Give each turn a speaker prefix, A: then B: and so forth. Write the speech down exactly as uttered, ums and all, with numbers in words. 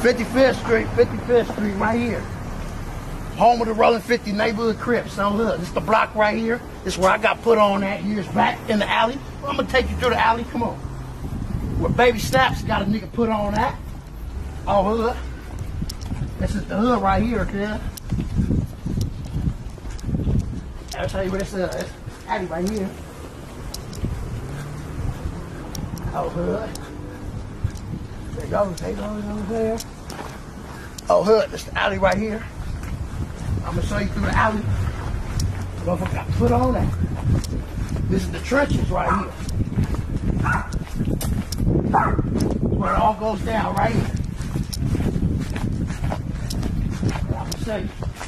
A: fifty-fifth Street, fifty-fifth Street, right here. Home of the Rolling fifty neighborhood Crips. So look, this is the block right here. This is where I got put on at years back in the alley. Well, I'm gonna take you through the alley. Come on. Where Baby Snaps got a nigga put on at. Oh, hood. This is the hood right here, kid. I'll tell you what this is. It's alley right here. Oh, hood. There you go. There you go. Over there. Oh, hood. This is the alley right here. I'm gonna show you through the alley. Motherfucker got put on that. This is the trenches right here. Where it all goes down right here. I'm gonna show you.